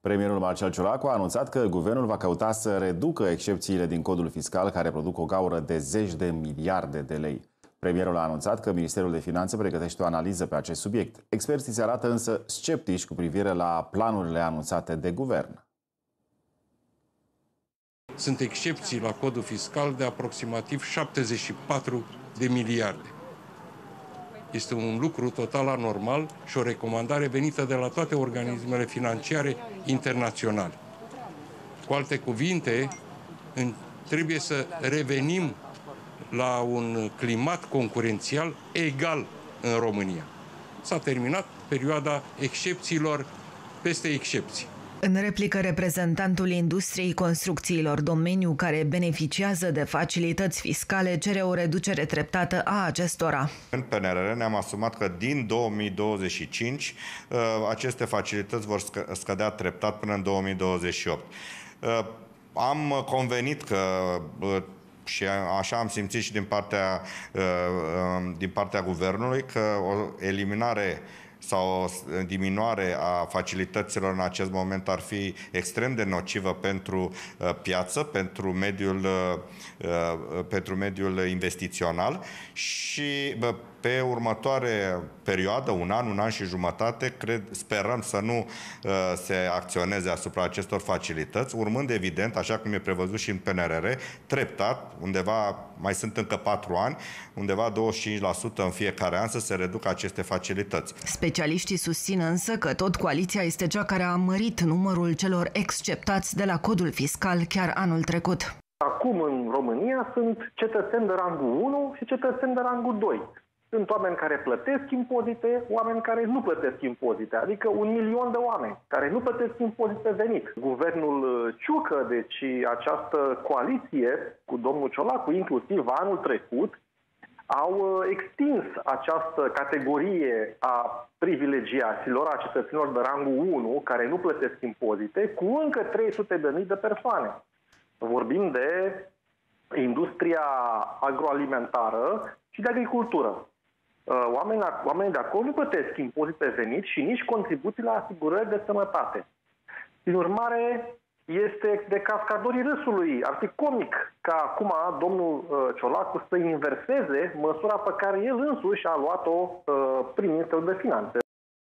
Premierul Marcel Ciolacu a anunțat că guvernul va căuta să reducă excepțiile din codul fiscal care produc o gaură de zeci de miliarde de lei. Premierul a anunțat că Ministerul de Finanțe pregătește o analiză pe acest subiect. Experții se arată însă sceptici cu privire la planurile anunțate de guvern. Sunt excepții la codul fiscal de aproximativ 74 de miliarde. Este un lucru total anormal și o recomandare venită de la toate organismele financiare internaționale. Cu alte cuvinte, trebuie să revenim la un climat concurențial egal în România. S-a terminat perioada excepțiilor peste excepții. În replică, reprezentantul industriei construcțiilor, domeniu care beneficiază de facilități fiscale, cere o reducere treptată a acestora. În PNRR ne-am asumat că din 2025 aceste facilități vor scădea treptat până în 2028. Am convenit că și așa am simțit și din partea guvernului că o eliminare sau o diminuare a facilităților în acest moment ar fi extrem de nocivă pentru piață, pentru mediul investițional și pe următoare perioadă, un an și jumătate, sperăm să nu se acționeze asupra acestor facilități, urmând evident, așa cum e prevăzut și în PNRR, treptat, undeva, mai sunt încă 4 ani, undeva 25% în fiecare an să se reducă aceste facilități. Specialiștii susțin însă că tot coaliția este cea care a mărit numărul celor exceptați de la codul fiscal chiar anul trecut. Acum în România sunt cetățeni de rangul 1 și cetățeni de rangul 2. Sunt oameni care plătesc impozite, oameni care nu plătesc impozite, adică 1 milion de oameni care nu plătesc impozit pe venit. Guvernul Ciucă, deci această coaliție cu domnul Ciolacu, inclusiv anul trecut, au extins această categorie a privilegiaților, a cetățenilor de rangul 1, care nu plătesc impozite, cu încă 300.000 de persoane. Vorbim de industria agroalimentară și de agricultură. Oamenii de acolo nu plătesc impozit pe venit și nici contribuții la asigurări de sănătate. Din urmare, este de cascadorii râsului. Ar fi comic ca acum domnul Ciolacu să inverseze măsura pe care el însuși a luat-o prim-ministrul de finanțe.